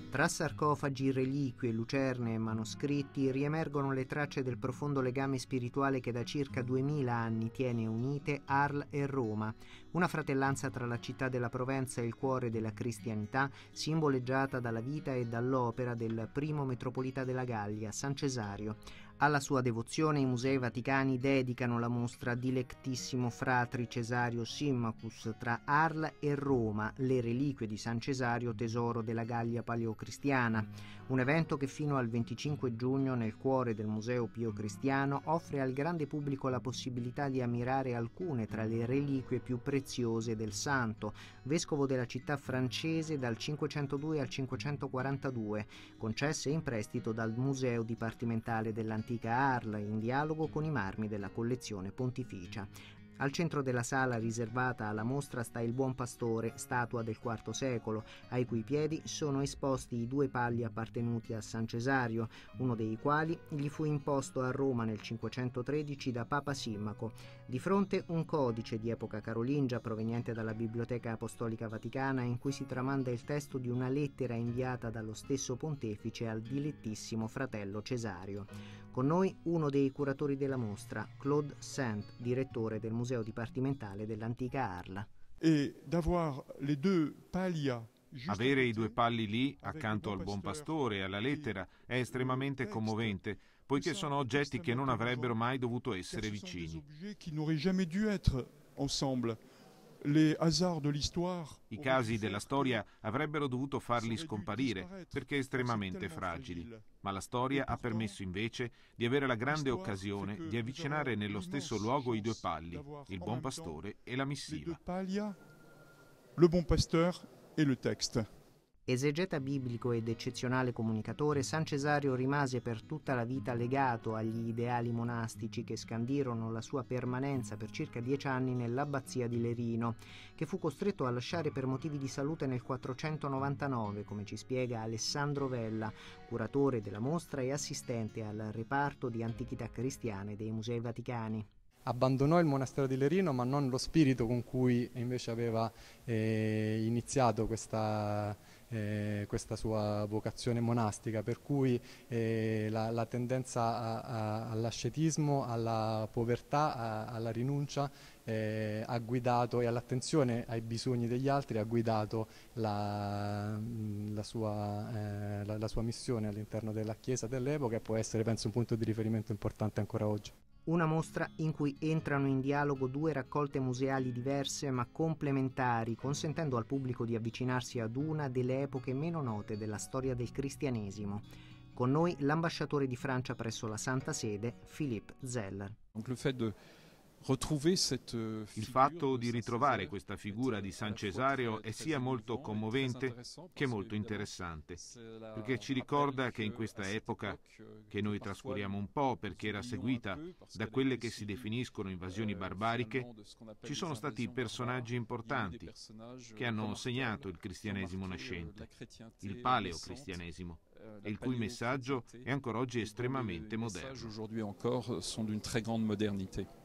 Tra sarcofagi, reliquie, lucerne e manoscritti riemergono le tracce del profondo legame spirituale che da circa 2000 anni tiene unite Arles e Roma, una fratellanza tra la città della Provenza e il cuore della cristianità, simboleggiata dalla vita e dall'opera del primo metropolita della Gallia, San Cesario. Alla sua devozione i musei vaticani dedicano la mostra Dilectissimo Fratri Cesario Symmachus tra Arles e Roma, le reliquie di San Cesario, tesoro della Gallia paleocristiana, un evento che fino al 25 giugno nel cuore del Museo Pio Cristiano offre al grande pubblico la possibilità di ammirare alcune tra le reliquie più preziose del santo, vescovo della città francese dal 502 al 542, concesse in prestito dal Museo Dipartimentale dell'Antichità Arles in dialogo con i marmi della collezione pontificia. Al centro della sala riservata alla mostra sta il Buon Pastore, statua del IV secolo, ai cui piedi sono esposti i 2 palli appartenuti a San Cesario, uno dei quali gli fu imposto a Roma nel 513 da Papa Simmaco. Di fronte un codice di epoca carolingia proveniente dalla Biblioteca Apostolica Vaticana in cui si tramanda il testo di una lettera inviata dallo stesso pontefice al dilettissimo fratello Cesario. Con noi uno dei curatori della mostra, Claude Saint, direttore del Museo Dipartimentale dell'Antica Arles. Avere i 2 palli lì, accanto al Buon Pastore e alla lettera, è estremamente commovente, poiché sono oggetti che non avrebbero mai dovuto essere vicini. I casi della storia avrebbero dovuto farli scomparire perché estremamente fragili, ma la storia ha permesso invece di avere la grande occasione di avvicinare nello stesso luogo i 2 palli, il Buon Pastore e la missiva. Le Bon Pasteur e le texte. Esegeta biblico ed eccezionale comunicatore, San Cesario rimase per tutta la vita legato agli ideali monastici che scandirono la sua permanenza per circa 10 anni nell'abbazia di Lerino, che fu costretto a lasciare per motivi di salute nel 499, come ci spiega Alessandro Vella, curatore della mostra e assistente al reparto di antichità cristiane dei Musei Vaticani. Abbandonò il monastero di Lerino, ma non lo spirito con cui invece aveva iniziato questa sua vocazione monastica, per cui la tendenza all'ascetismo, alla povertà, alla rinuncia ha guidato, e all'attenzione ai bisogni degli altri ha guidato la sua missione all'interno della Chiesa dell'epoca, e può essere, penso, un punto di riferimento importante ancora oggi. Una mostra in cui entrano in dialogo 2 raccolte museali diverse ma complementari, consentendo al pubblico di avvicinarsi ad una delle epoche meno note della storia del cristianesimo. Con noi l'ambasciatore di Francia presso la Santa Sede, Philippe Zeller. Il fatto di ritrovare questa figura di San Cesario è sia molto commovente che molto interessante, perché ci ricorda che in questa epoca, che noi trascuriamo un po' perché era seguita da quelle che si definiscono invasioni barbariche, ci sono stati personaggi importanti che hanno segnato il cristianesimo nascente, il paleocristianesimo, e il cui messaggio è ancora oggi estremamente moderno.